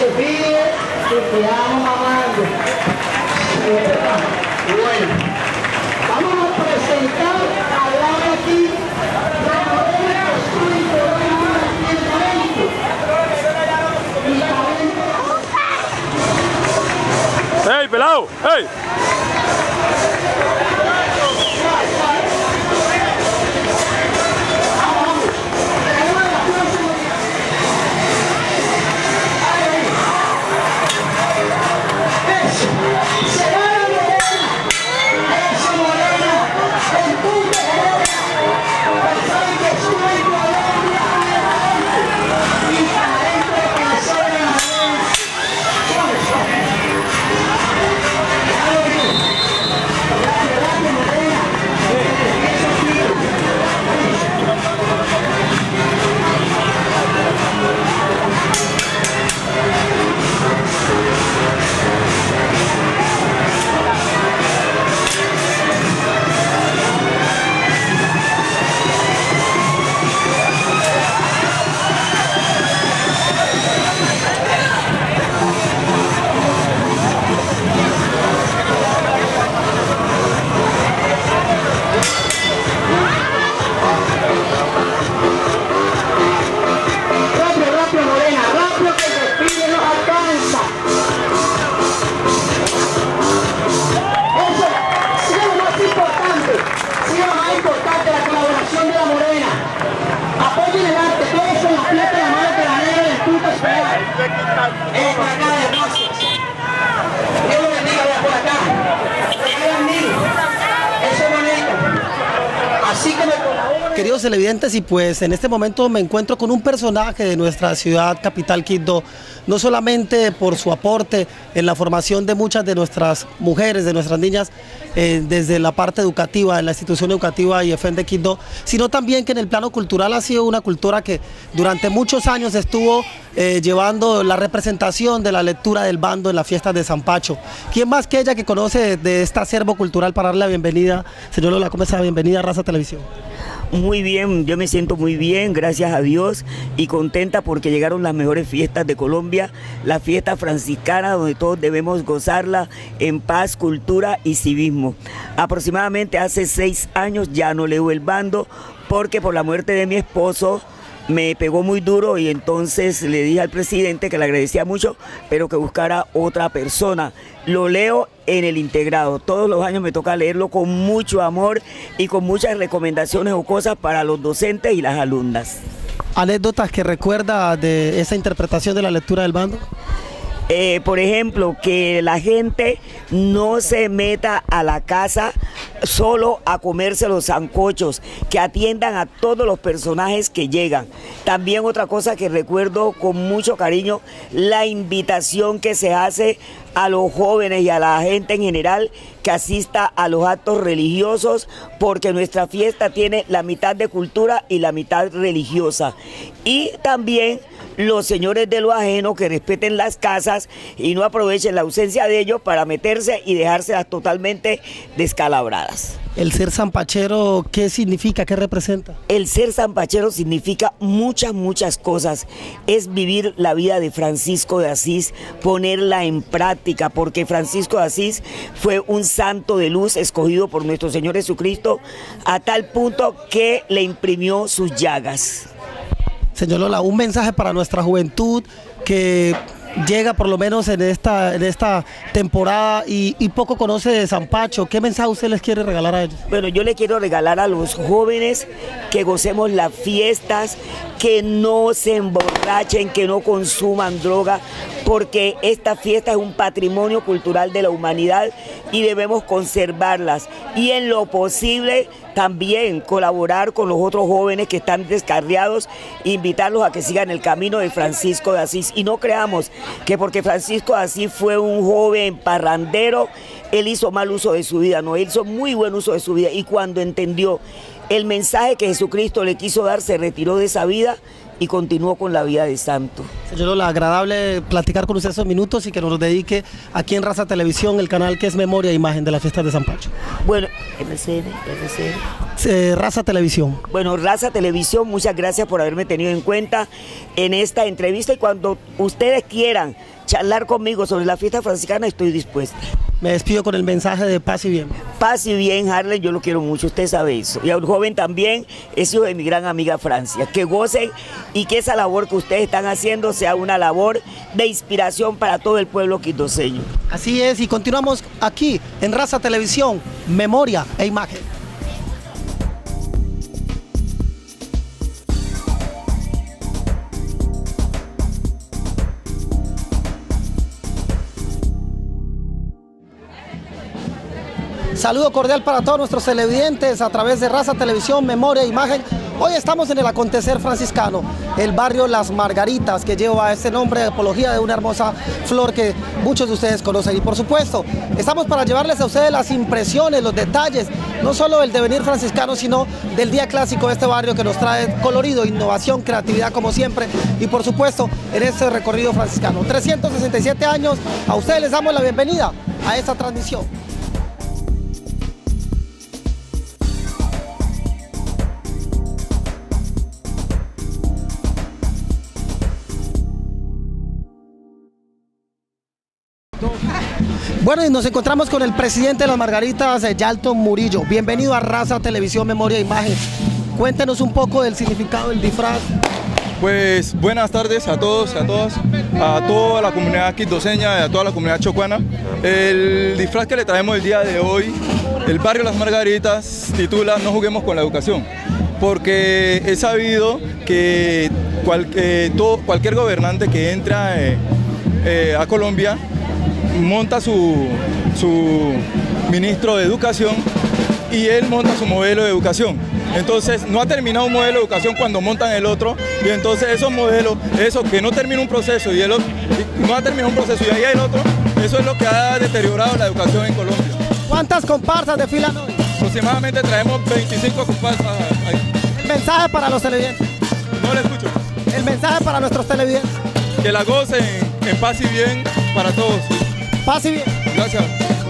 desfile que te amo mamando. Bueno, vamos a presentar ahora aquí la modelo histórico del talento. ¡Hey, pelado! ¡Hey! Queridos televidentes, y pues en este momento me encuentro con un personaje de nuestra ciudad capital Quibdó, no solamente por su aporte en la formación de muchas de nuestras mujeres, de nuestras niñas, desde la parte educativa, en la institución educativa IEFEN de Quibdó, sino también que en el plano cultural ha sido una cultura que durante muchos años estuvo llevando la representación de la lectura del bando en las fiestas de San Pacho. ¿Quién más que ella que conoce de este acervo cultural para darle la bienvenida? Señor Lola, ¿cómo está? Bienvenida a Raza Televisión. Muy bien, yo me siento muy bien, gracias a Dios, y contenta porque llegaron las mejores fiestas de Colombia, la fiesta franciscana donde todos debemos gozarla en paz, cultura y civismo. Aproximadamente hace 6 años ya no leo el bando porque por la muerte de mi esposo me pegó muy duro y entonces le dije al presidente que le agradecía mucho, pero que buscara otra persona. Lo leo en el integrado. Todos los años me toca leerlo con mucho amor y con muchas recomendaciones o cosas para los docentes y las alumnas. ¿Anécdotas que recuerda de esa interpretación de la lectura del bando? Por ejemplo, que la gente no se meta a la casa solo a comerse los sancochos, que atiendan a todos los personajes que llegan. También otra cosa que recuerdo con mucho cariño, la invitación que se hace a los jóvenes y a la gente en general que asista a los actos religiosos, porque nuestra fiesta tiene la mitad de cultura y la mitad religiosa. Y también los señores de lo ajeno que respeten las casas y no aprovechen la ausencia de ellos para meterse y dejárselas totalmente descalabradas. ¿El ser sanpachero qué significa, qué representa? El ser sanpachero significa muchas cosas. Es vivir la vida de Francisco de Asís, ponerla en práctica, porque Francisco de Asís fue un santo de luz escogido por nuestro Señor Jesucristo a tal punto que le imprimió sus llagas. Señor Lola, un mensaje para nuestra juventud que llega por lo menos en esta temporada y poco conoce de San Pacho. ¿Qué mensaje usted les quiere regalar a ellos? Bueno, yo le quiero regalar a los jóvenes que gocemos las fiestas, que no se emborrachen, que no consuman droga, porque esta fiesta es un patrimonio cultural de la humanidad y debemos conservarlas. Y en lo posible también colaborar con los otros jóvenes que están descarriados, invitarlos a que sigan el camino de Francisco de Asís. Y no creamos que porque Francisco de Asís fue un joven parrandero, él hizo mal uso de su vida. No, él hizo muy buen uso de su vida, y cuando entendió el mensaje que Jesucristo le quiso dar, se retiró de esa vida y continuó con la vida de santo. Señor Lola, agradable platicar con usted esos minutos y que nos dedique aquí en Raza Televisión, el canal que es Memoria e Imagen de la fiesta de San Pacho. Bueno, Raza Televisión. Bueno, Raza Televisión, muchas gracias por haberme tenido en cuenta en esta entrevista, y cuando ustedes quieran charlar conmigo sobre la fiesta franciscana, estoy dispuesta. Me despido con el mensaje de paz y bien. Paz y bien, Harlem, yo lo quiero mucho, usted sabe eso. Y a un joven también, es hijo de mi gran amiga Francia. Que gocen y que esa labor que ustedes están haciendo sea una labor de inspiración para todo el pueblo quindoseño. Así es, y continuamos aquí en Raza Televisión, Memoria e Imagen. Saludo cordial para todos nuestros televidentes a través de Raza Televisión, Memoria e Imagen. Hoy estamos en el acontecer franciscano, el barrio Las Margaritas, que lleva este nombre de apología de una hermosa flor que muchos de ustedes conocen. Y por supuesto, estamos para llevarles a ustedes las impresiones, los detalles, no solo del devenir franciscano, sino del día clásico de este barrio que nos trae colorido, innovación, creatividad como siempre. Y por supuesto, en este recorrido franciscano. 367 años, a ustedes les damos la bienvenida a esta transmisión. Bueno, y nos encontramos con el presidente de Las Margaritas, Yalton Murillo. Bienvenido a Raza Televisión, Memoria e Imagen. Cuéntenos un poco del significado del disfraz. Pues buenas tardes a todos y a todas, a toda la comunidad quindoseña y a toda la comunidad chocuana. El disfraz que le traemos el día de hoy, el barrio Las Margaritas, titula No juguemos con la educación, porque he sabido que cualquier gobernante que entra a Colombia monta su ministro de educación y él monta su modelo de educación. Entonces no ha terminado un modelo de educación cuando montan el otro, y entonces esos modelos, eso que no termina un proceso y el otro no ha terminado un proceso y ahí hay el otro, eso es lo que ha deteriorado la educación en Colombia. ¿Cuántas comparsas desfilan hoy? Aproximadamente traemos 25 comparsas ahí. El mensaje para los televidentes. No le escucho. El mensaje para nuestros televidentes. Que la gocen en paz y bien para todos. Paz y bien. Gracias.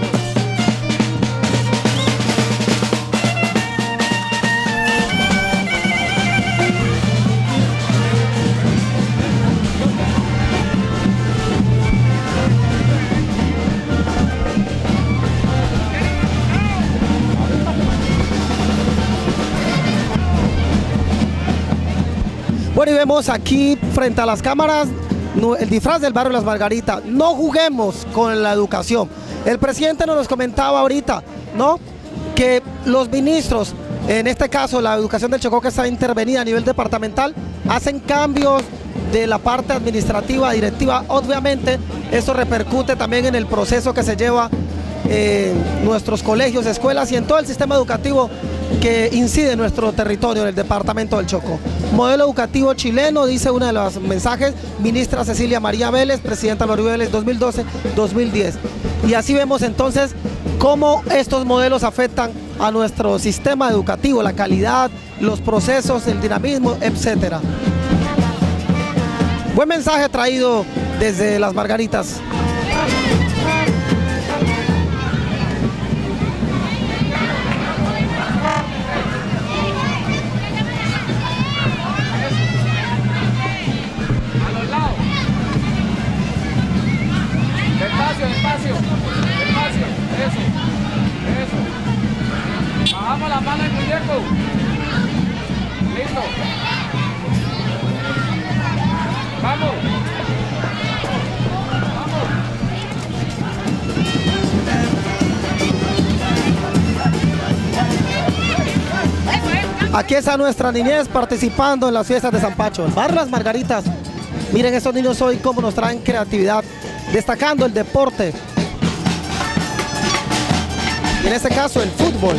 Bueno, y vemos aquí frente a las cámaras el disfraz del barrio Las Margaritas. No juguemos con la educación. El presidente nos comentaba ahorita, ¿no?, que los ministros, en este caso la educación del Chocó, que está intervenida a nivel departamental, hacen cambios de la parte administrativa, directiva. Obviamente eso repercute también en el proceso que se lleva en nuestros colegios, escuelas y en todo el sistema educativo que incide en nuestro territorio, en el departamento del Chocó. Modelo educativo chileno, dice uno de los mensajes, ministra Cecilia María Vélez, presidenta Loribe Vélez 2012-2010. Y así vemos entonces cómo estos modelos afectan a nuestro sistema educativo, la calidad, los procesos, el dinamismo, etcétera. Buen mensaje traído desde Las Margaritas. Despacio, eso. Bajamos la mano del muñeco. Listo. Vamos. Aquí está nuestra niñez participando en las fiestas de San Pacho. El barrio Las Margaritas. Miren estos niños hoy cómo nos traen creatividad, destacando el deporte. Y en este caso el fútbol.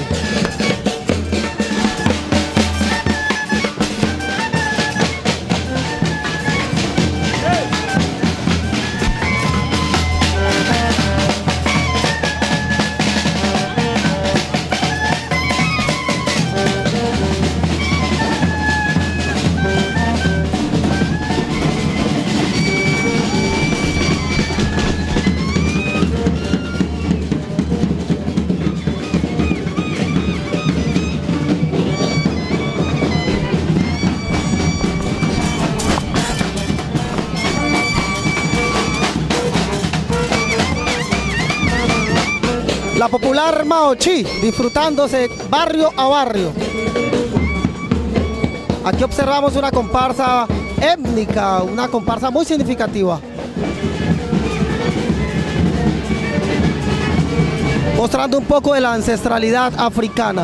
La popular Maochi, disfrutándose barrio a barrio. Aquí observamos una comparsa étnica, una comparsa muy significativa. Mostrando un poco de la ancestralidad africana.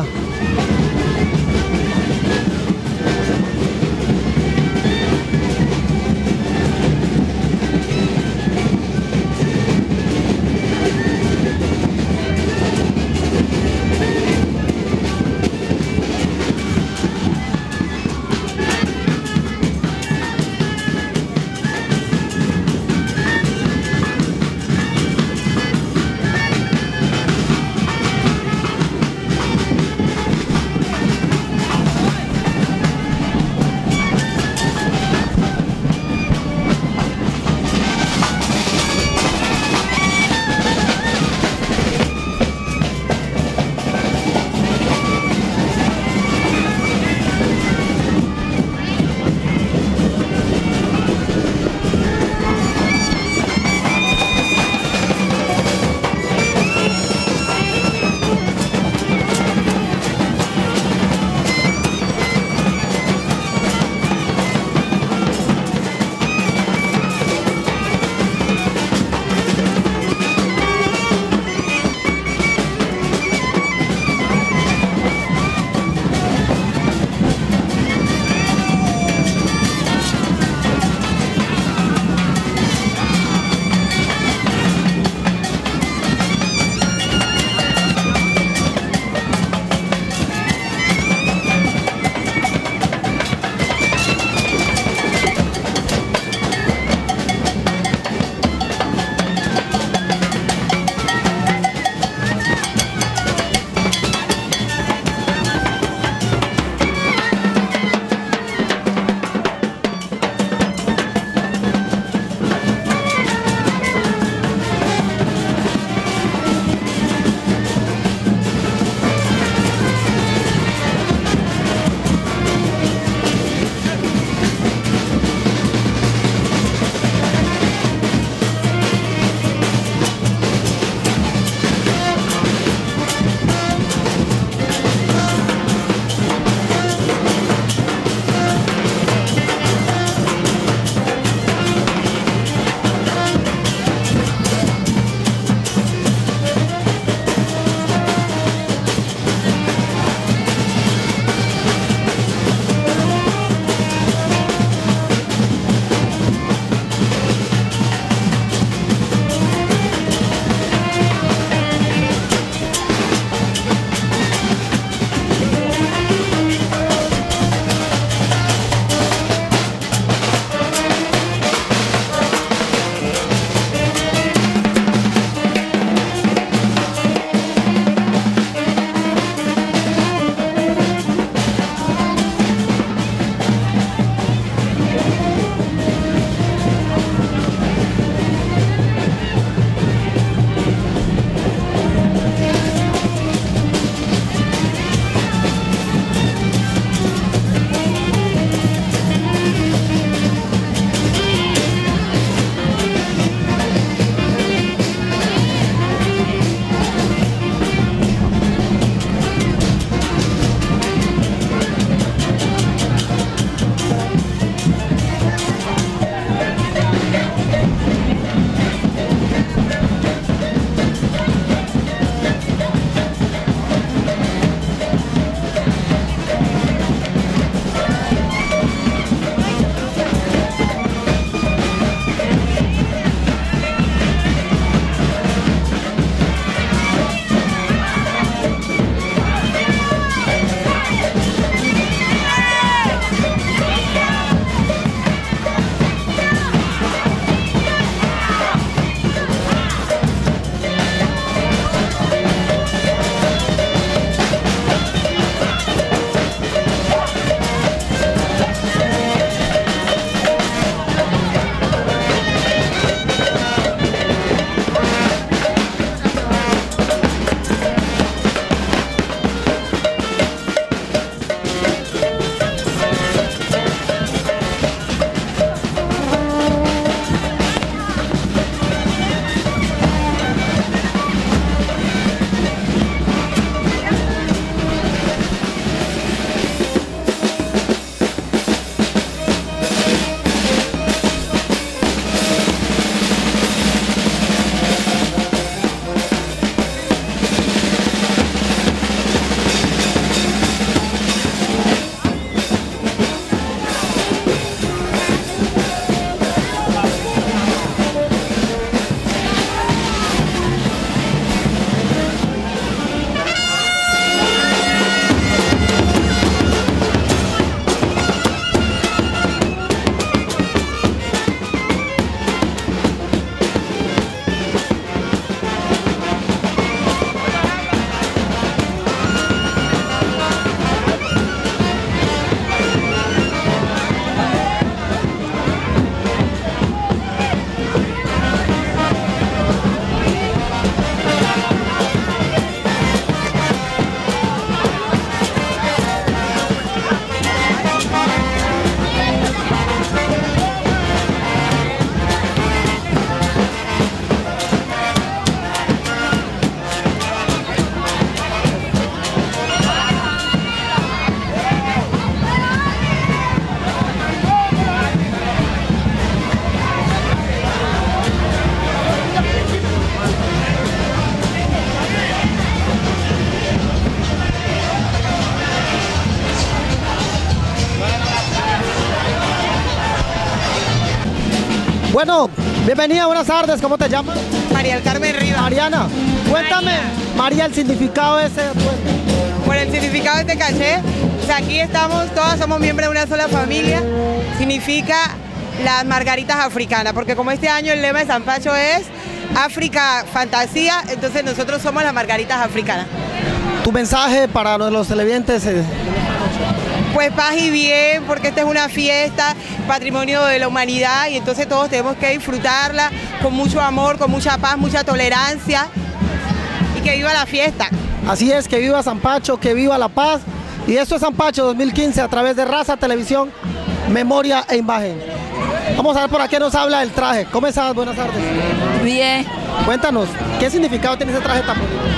Bueno, bienvenida, buenas tardes, ¿cómo te llamas? María del Carmen Rivas. Mariana, cuéntame, María, el significado de ese atuendo. Bueno, el significado de este caché, o sea, aquí estamos, todas somos miembros de una sola familia, significa las margaritas africanas, porque como este año el lema de San Pacho es África Fantasía, entonces nosotros somos las margaritas africanas. ¿Tu mensaje para los televidentes? Pues paz y bien, porque esta es una fiesta, patrimonio de la humanidad, y entonces todos tenemos que disfrutarla con mucho amor, con mucha paz, mucha tolerancia, y que viva la fiesta. Así es, que viva San Pacho, que viva la paz. Y esto es San Pacho 2015 a través de Raza Televisión, Memoria e Imagen. Vamos a ver por aquí nos habla el traje. ¿Cómo estás? Buenas tardes. Bien. Cuéntanos, ¿qué significado tiene ese traje tan bonito?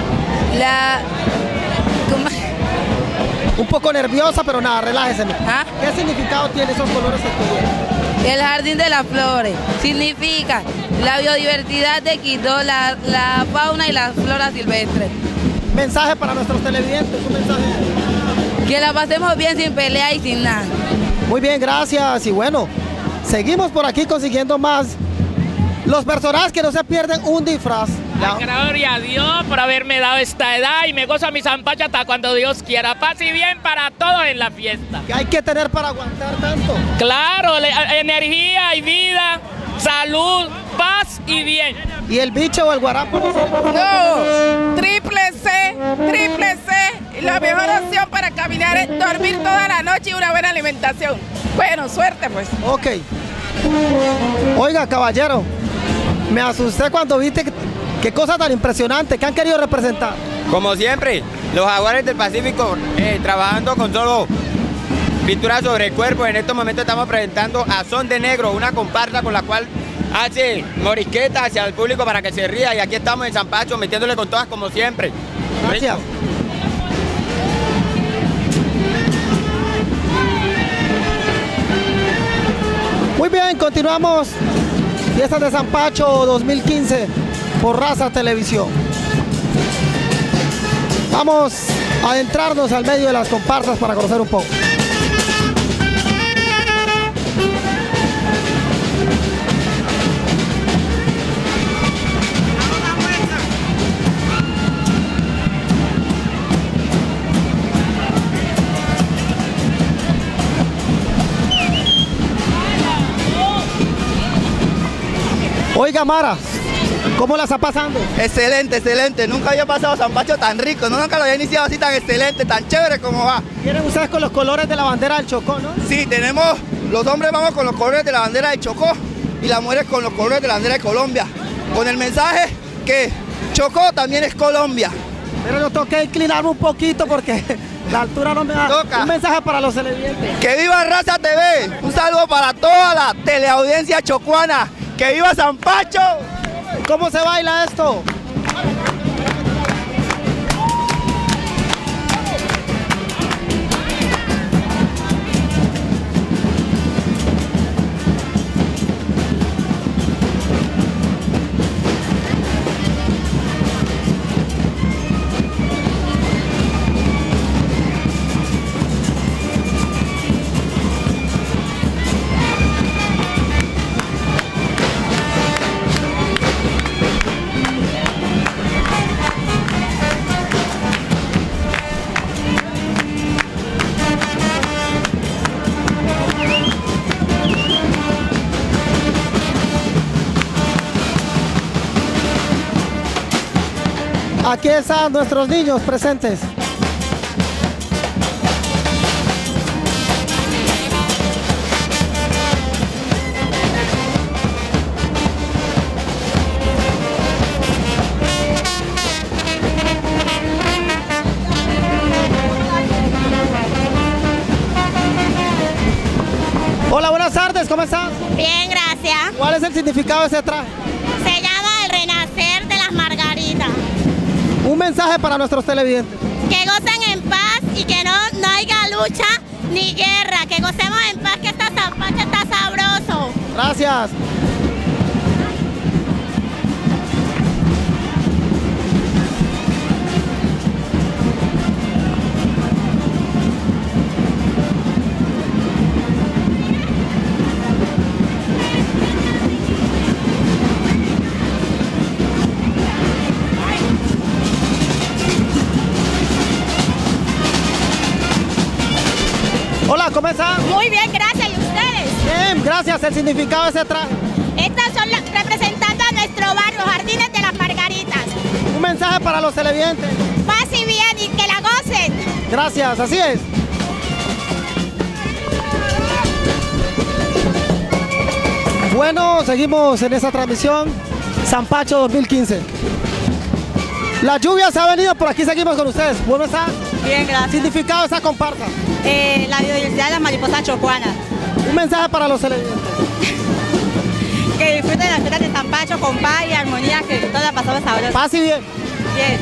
Un poco nerviosa, pero nada, relájese. ¿Ah? ¿Qué significado tiene esos colores que tuvieron? El jardín de las flores significa la biodiversidad de Quito, la fauna y la flora silvestre. Mensaje para nuestros televidentes, un mensaje. Que la pasemos bien sin pelea y sin nada. Muy bien, gracias. Y bueno, seguimos por aquí consiguiendo más. Los personajes que no se pierden un disfraz. Gloria a Dios por haberme dado esta edad y me gozo mi San Pacho hasta cuando Dios quiera. Paz y bien para todos en la fiesta. ¿Qué hay que tener para aguantar tanto? Claro, energía y vida, salud, paz y bien. ¿Y el bicho o el guarapo? No, triple C, y la mejor opción para caminar es dormir toda la noche y una buena alimentación. Bueno, suerte pues. Ok. Oiga, caballero, me asusté cuando viste qué cosa tan impresionante, ¿qué han querido representar? Como siempre, los jaguares del Pacífico trabajando con solo pintura sobre el cuerpo. En estos momentos estamos presentando a Son de Negro, una comparsa con la cual hace morisqueta hacia el público para que se ría, y aquí estamos en San Pacho metiéndole con todas como siempre. Gracias. Muy bien, continuamos. Fiestas de San Pacho 2015 por Raza Televisión. Vamos a adentrarnos al medio de las comparsas para conocer un poco. Oiga, Mara, ¿cómo la está pasando? Excelente, excelente. Nunca había pasado San Pacho tan rico. Nunca lo había iniciado así tan excelente, tan chévere como va. ¿Vienen ustedes con los colores de la bandera del Chocó, no? Sí, los hombres vamos con los colores de la bandera del Chocó y las mujeres con los colores de la bandera de Colombia. Con el mensaje que Chocó también es Colombia. Pero yo tengo que inclinarme un poquito porque la altura no me da. Toca. Un mensaje para los televidentes. ¡Que viva Raza TV! Un saludo para toda la teleaudiencia chocuana. ¡Que viva San Pacho! ¿Cómo se baila esto? Aquí están nuestros niños presentes. Hola, buenas tardes, ¿cómo estás? Bien, gracias. ¿Cuál es el significado de ese traje? Se llama el renacer de las margaritas. Un mensaje para nuestros televidentes. Que gocen en paz y que no haya lucha ni guerra. Que gocemos en paz, que esta San Pacho está sabroso. Gracias. están? Muy bien, gracias. ¿Y ustedes? Bien, gracias. El significado de ese traje. Estas son representando a nuestro barrio, Jardines de las Margaritas. Un mensaje para los televidentes. Paz y bien y que la gocen. Gracias, así es. Bueno, seguimos en esta transmisión Zampacho 2015. La lluvia se ha venido, por aquí seguimos con ustedes. ¿Cómo están? Bien, gracias. ¿Significado de esa comparsa? La biodiversidad de las mariposas chocuanas. Un mensaje para los televidentes. Que disfruten las fiestas de Zampacho con paz y armonía, que todo la pasamos sabroso. Paz y bien. Bien.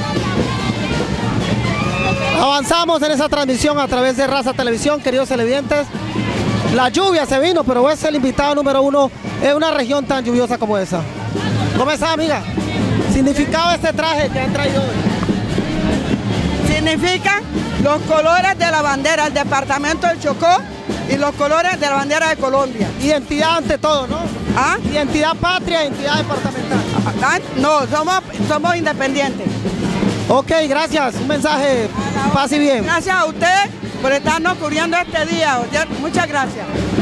Avanzamos en esa transmisión a través de Raza Televisión, queridos televidentes. La lluvia se vino, pero es el invitado número 1 en una región tan lluviosa como esa. ¿Cómo está, amiga? ¿Significado de este traje que han traído hoy? Significa los colores de la bandera del departamento del Chocó y los colores de la bandera de Colombia. Identidad ante todo, ¿no? ¿Ah? Identidad patria, identidad departamental. No, somos independientes. Ok, gracias. Un mensaje, paz y bien. Gracias a usted por estarnos cubriendo este día. Muchas gracias.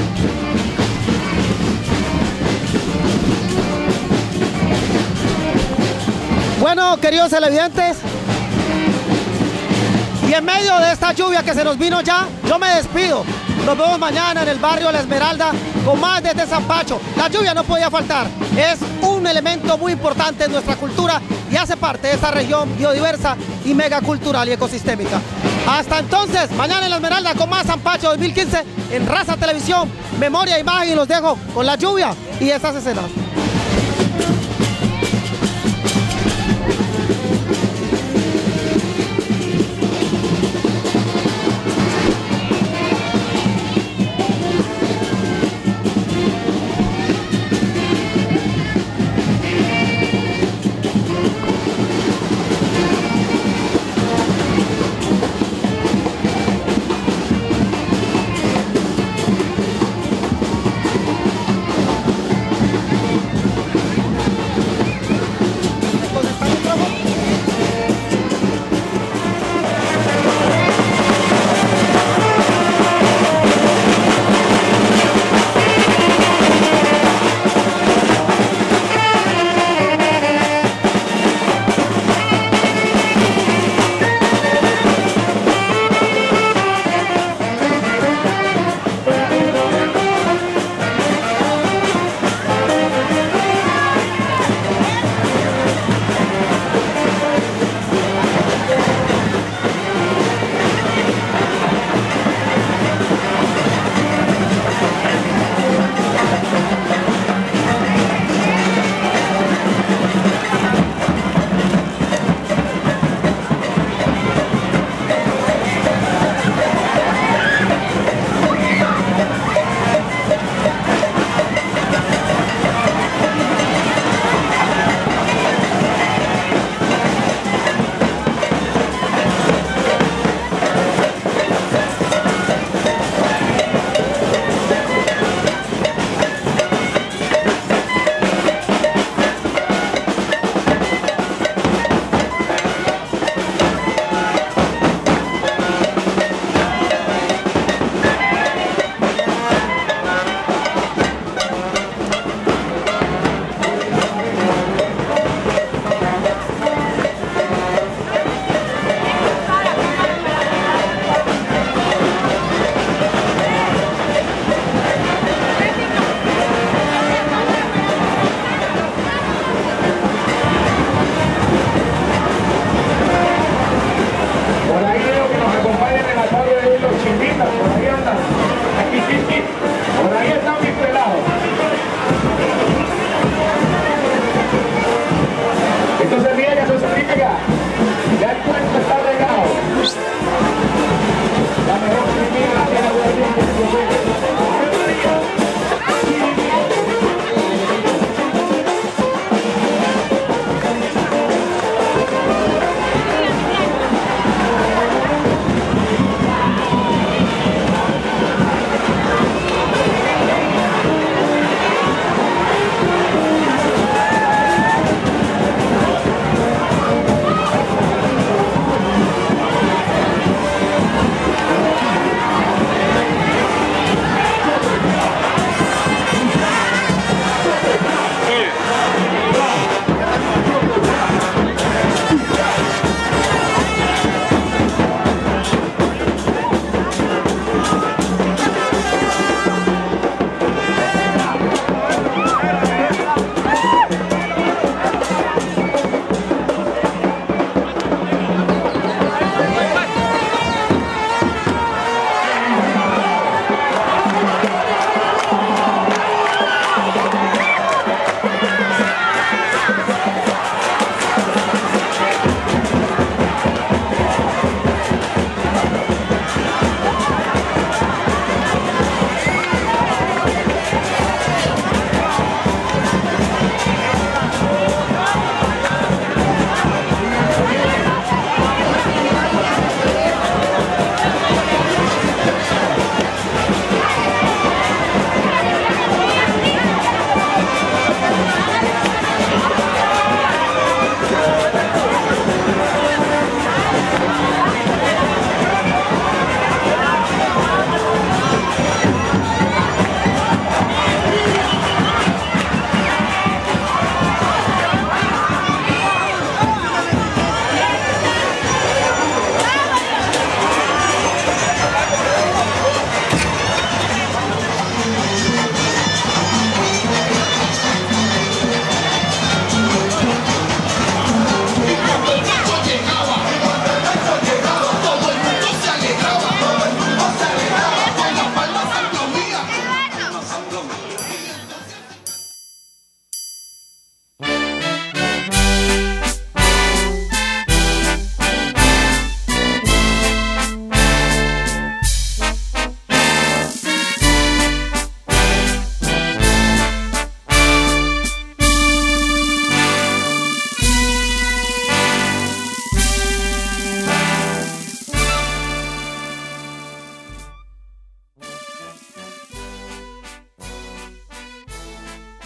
Bueno, queridos televidentes, y en medio de esta lluvia que se nos vino ya, yo me despido. Nos vemos mañana en el barrio La Esmeralda con más desde Zampacho. La lluvia no podía faltar. Es un elemento muy importante en nuestra cultura y hace parte de esta región biodiversa y megacultural y ecosistémica. Hasta entonces, mañana en La Esmeralda con más Zampacho 2015 en Raza Televisión. Memoria, imagen y los dejo con la lluvia y estas escenas.